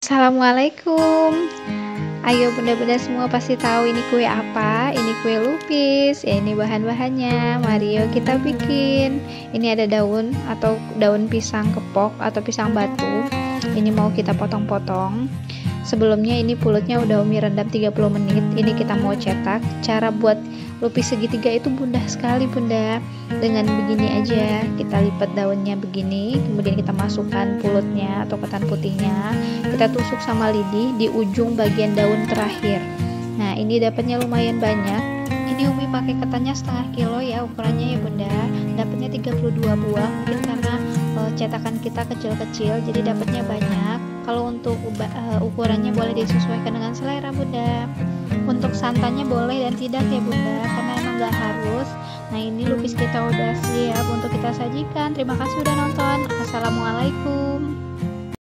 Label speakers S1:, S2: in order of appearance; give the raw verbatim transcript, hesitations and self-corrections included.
S1: Assalamualaikum. Ayo bunda-bunda semua pasti tahu ini kue apa? Ini kue lupis. Ya, ini bahan-bahannya. Mari yuk kita bikin. Ini ada daun atau daun pisang kepok atau pisang batu. Ini mau kita potong-potong. Sebelumnya ini pulutnya udah Umi rendam tiga puluh menit. Ini kita mau cetak. Cara buat lupis segitiga itu mudah sekali bunda. Dengan begini aja, kita lipat daunnya begini, kemudian kita masukkan pulutnya atau ketan putihnya, kita tusuk sama lidi di ujung bagian daun terakhir. Nah ini dapatnya lumayan banyak. Ini Umi pakai ketannya setengah kilo ya ukurannya ya bunda. Dapatnya tiga puluh dua buah, mungkin karena uh, cetakan kita kecil-kecil jadi dapatnya banyak. Kalau untuk uh, ukurannya boleh disesuaikan dengan selera bunda. Untuk santannya boleh dan tidak ya bunda, karena emang gak harus. Nah ini lupis kita udah siap untuk kita sajikan. Terima kasih udah nonton. Assalamualaikum.